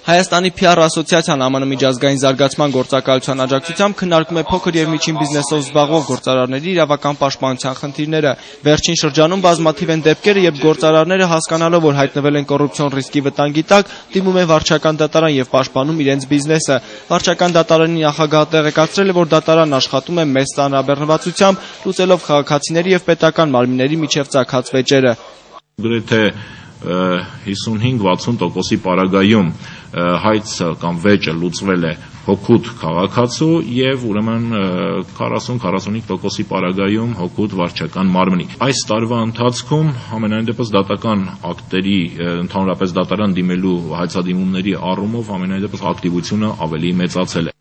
Հայաստանի PR ասոցիացիան ԱՄՆ միջազգային զարգացման գործակալության աջակցությամբ քննարկում է փոքր եւ միջին բիզնեսով զբաղվող գործարարների իրավական պաշտպանության խնդիրները։ Վերջին շրջանում բազմաթիվ են դեպքերը, երբ գործարարները հասկանալով, որ հայտնվել են կոռուպցիոն ռիսկի վտանգի տակ, դիմում են վարչական դատարան եւ պաշտպանում իրենց բիզնեսը։ Վարչական դատարանի նախագահը տեղեկացրել է, որ դատարանն աշխատում է մեծ ծանրաբեռնվածությամբ, լուծելով քաղաքացիների եւ պետական մարմինների միջև ծագած վեճերը։ Գրեթե 55-60% պարագայում հայցը կամ վեճը լուծվել է հօգուտ քաղաքացու եւ ուրեմն 40-45% պարագայում հօգուտ վարչական մարմնի։ Այս տարվա ընթացքում ամենայն դեպս դատական ակտերի ընդհանրապես դատարան դիմելու հայցադիմումների առումով ամենայն դեպս ակտիվությունը ավելի մեծացել է։